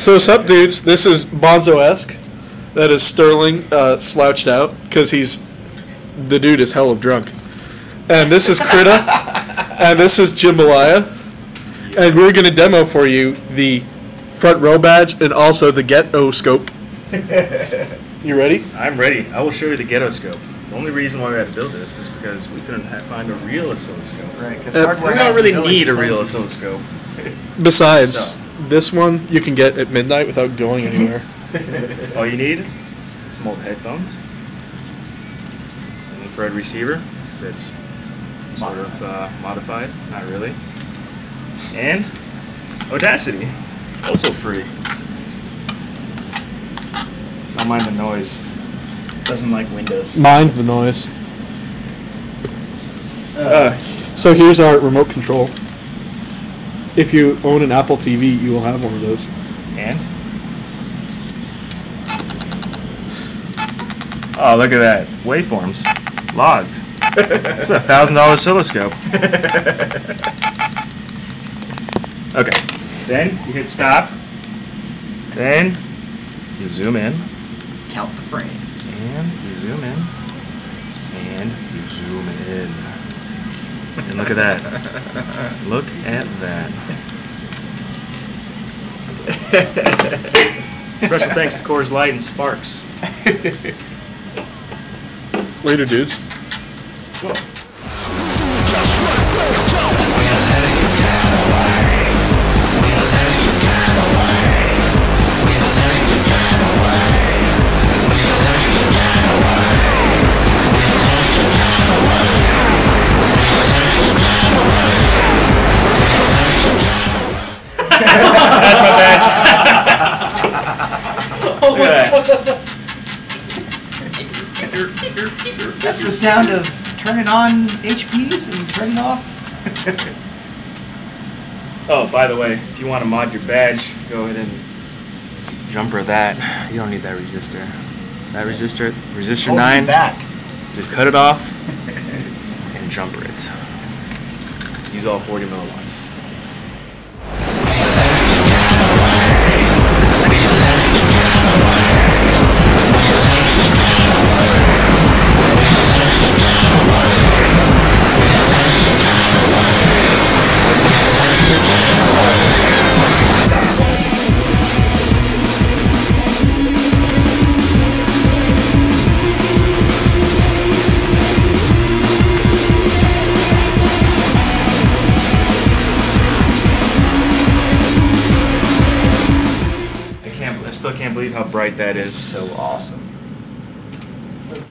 So, sup, dudes? This is Bonzo-esque. That is Sterling slouched out because the dude is hell of drunk. And this is Krita, and this is Jambalaya. And we're going to demo for you the front row badge and also the Ghetto-scope. You ready? I'm ready. I will show you the Ghetto-scope. The only reason why we had to build this is because we couldn't find a real oscilloscope. Right, because we don't really need a real oscilloscope. Besides, this one you can get at midnight without going anywhere. All you need is some old headphones, an infrared receiver that's sort of modified, not really, and Audacity, also free. Don't mind the noise. Doesn't like Windows. Mind the noise. So here's our remote control. If you own an Apple TV, you will have one of those. And? Oh, look at that. Waveforms. Logged. It's a $1,000 oscilloscope. Okay. Then you hit stop. Then you zoom in. Count the frames. And you zoom in. And you zoom in. And look at that. Look at that. Special thanks to Coors Light and Sparks. Later, dudes. Cool. That's my badge. Look at that. That's the sound of turning on HPs and turning off. Oh, by the way, if you want to mod your badge, go ahead and jumper that. You don't need that resistor. That resistor 9, back. just cut it off and jumper it. Use all 40 milliwatts. I still can't believe how bright that is. So awesome.